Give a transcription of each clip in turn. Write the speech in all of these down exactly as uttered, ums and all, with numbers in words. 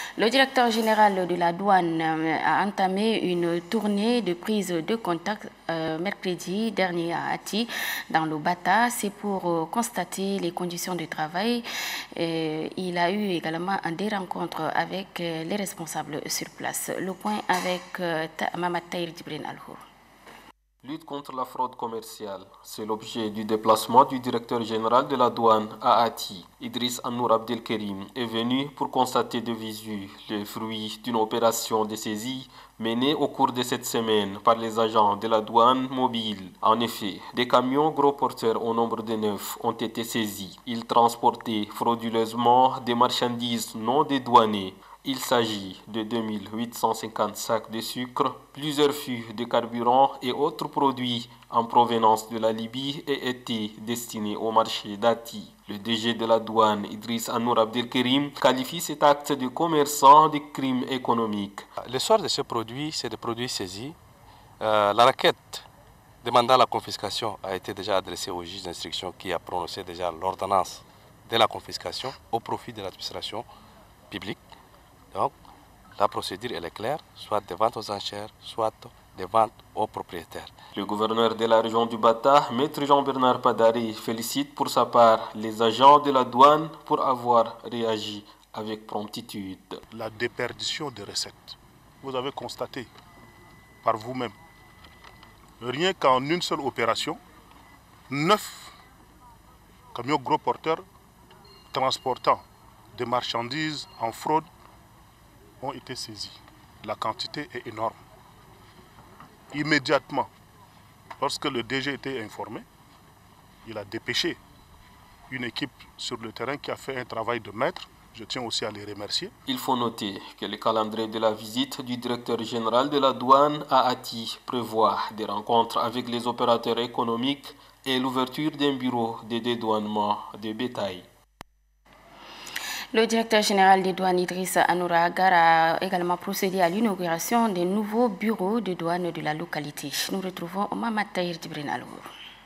Le directeur général de la douane a entamé une tournée de prise de contact euh, mercredi dernier à Ati, dans le Bata. C'est pour euh, constater les conditions de travail. Et il a eu également des rencontres avec euh, les responsables sur place. Le point avec euh, Mamat Tahir Djibril Alhour. Lutte contre la fraude commerciale, c'est l'objet du déplacement du directeur général de la douane à Ati. Idriss Anour Abdelkerim est venu pour constater de visu les fruits d'une opération de saisie menée au cours de cette semaine par les agents de la douane mobile. En effet, des camions gros porteurs au nombre de neuf ont été saisis. Ils transportaient frauduleusement des marchandises non dédouanées. Il s'agit de deux mille huit cent cinquante sacs de sucre, plusieurs fûts de carburant et autres produits en provenance de la Libye et étaient destinés au marché d'Ati. Le D G de la douane, Idriss Anour Abdelkerim, qualifie cet acte de commerçant de crime économique. L'essor de ces produits, c'est des produits saisis. Euh, la requête demandant la confiscation a été déjà adressée au juge d'instruction qui a prononcé déjà l'ordonnance de la confiscation au profit de l'administration publique. Donc, la procédure elle est claire, soit des ventes aux enchères, soit des ventes aux propriétaires. Le gouverneur de la région du Bata, Maître Jean-Bernard Padari, félicite pour sa part les agents de la douane pour avoir réagi avec promptitude. La déperdition des recettes, vous avez constaté par vous-même, rien qu'en une seule opération, neuf camions gros porteurs transportant des marchandises en fraude ont été saisis. La quantité est énorme. Immédiatement, lorsque le D G était informé, il a dépêché une équipe sur le terrain qui a fait un travail de maître. Je tiens aussi à les remercier. Il faut noter que le calendrier de la visite du directeur général de la douane à Ati prévoit des rencontres avec les opérateurs économiques et l'ouverture d'un bureau de dédouanement de bétail. Le directeur général des douanes, Idriss Anour Agar, a également procédé à l'inauguration des nouveaux bureaux de douane de la localité. Nous retrouvons Mamat Tahir Djibril Alhour.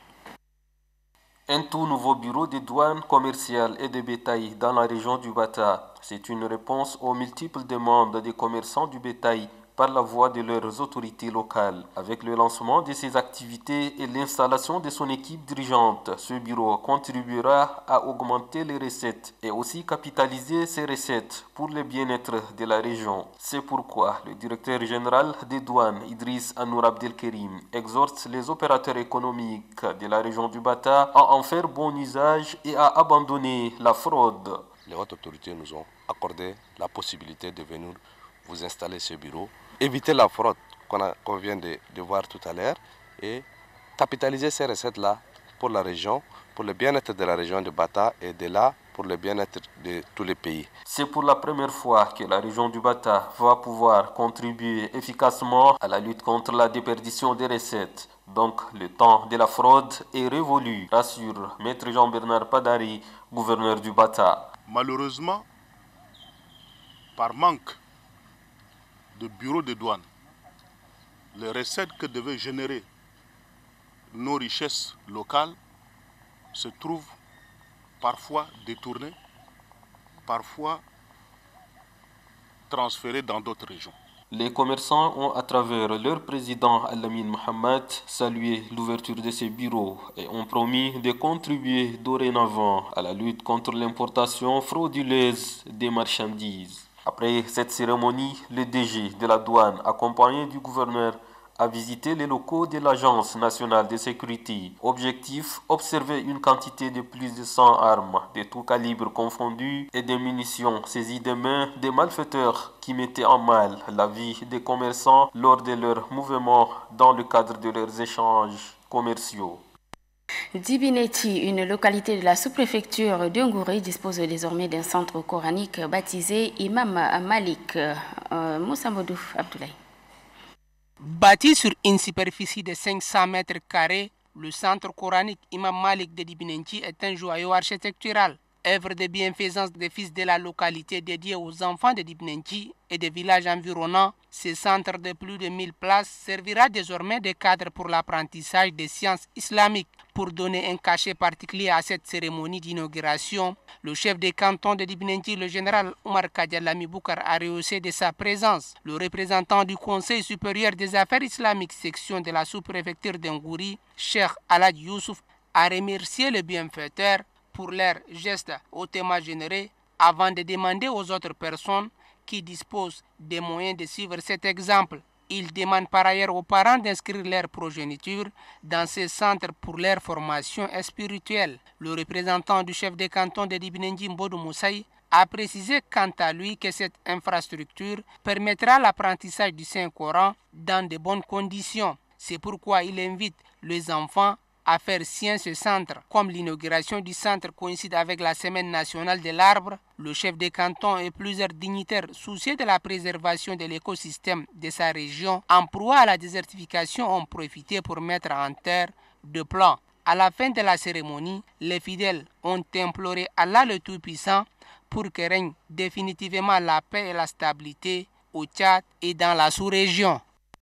Un tout nouveau bureau de douane commerciale et de bétail dans la région du Bata. C'est une réponse aux multiples demandes des commerçants du bétail par la voie de leurs autorités locales. Avec le lancement de ses activités et l'installation de son équipe dirigeante, ce bureau contribuera à augmenter les recettes et aussi capitaliser ces recettes pour le bien-être de la région. C'est pourquoi le directeur général des douanes, Idriss Anour Abdelkerim, exhorte les opérateurs économiques de la région du Bata à en faire bon usage et à abandonner la fraude. Les hautes autorités nous ont accordé la possibilité de venir vous installer ce bureau, éviter la fraude qu'on qu vient de, de voir tout à l'heure et capitaliser ces recettes-là pour la région, pour le bien-être de la région de Bata et de là pour le bien-être de tous les pays. C'est pour la première fois que la région du Bata va pouvoir contribuer efficacement à la lutte contre la déperdition des recettes. Donc le temps de la fraude est révolu, rassure Maître Jean-Bernard Padari, gouverneur du Bata. Malheureusement, par manque de bureaux de douane, les recettes que devaient générer nos richesses locales se trouvent parfois détournées, parfois transférées dans d'autres régions. Les commerçants ont, à travers leur président Al-Amin Mohamed, salué l'ouverture de ces bureaux et ont promis de contribuer dorénavant à la lutte contre l'importation frauduleuse des marchandises. Après cette cérémonie, le D G de la douane, accompagné du gouverneur, a visité les locaux de l'Agence nationale de sécurité. Objectif, observer une quantité de plus de cent armes, de tout calibre confondus, et des munitions saisies des mains des malfaiteurs qui mettaient en mal la vie des commerçants lors de leurs mouvements dans le cadre de leurs échanges commerciaux. Dibineti, une localité de la sous-préfecture de Ngouré, dispose désormais d'un centre coranique baptisé Imam Malik. Euh, Moussa Modou Abdoulaye. Bâti sur une superficie de cinq cents mètres carrés, le centre coranique Imam Malik de Dibineti est un joyau architectural. œuvre de bienfaisance des fils de la localité dédiée aux enfants de Dibnenji et des villages environnants. Ce centre de plus de mille places servira désormais de cadre pour l'apprentissage des sciences islamiques. Pour donner un cachet particulier à cette cérémonie d'inauguration, le chef des cantons de Dibnenji, le général Omar Kadialami Boukar, a rehaussé de sa présence le représentant du Conseil supérieur des affaires islamiques section de la sous-préfecture d'Ngouri, Cheikh Alad Youssouf, a remercié le bienfaiteur pour leur geste hautement généreux avant de demander aux autres personnes qui disposent des moyens de suivre cet exemple. Il demande par ailleurs aux parents d'inscrire leur progéniture dans ces centres pour leur formation spirituelle. Le représentant du chef de canton de Dibnenji, Mbodou Moussaï, a précisé quant à lui que cette infrastructure permettra l'apprentissage du Saint-Coran dans de bonnes conditions. C'est pourquoi il invite les enfants à faire sien ce centre. Comme l'inauguration du centre coïncide avec la semaine nationale de l'arbre, le chef de canton et plusieurs dignitaires soucieux de la préservation de l'écosystème de sa région en proie à la désertification ont profité pour mettre en terre de plans. À la fin de la cérémonie, les fidèles ont imploré Allah le Tout-Puissant pour que règne définitivement la paix et la stabilité au Tchad et dans la sous-région.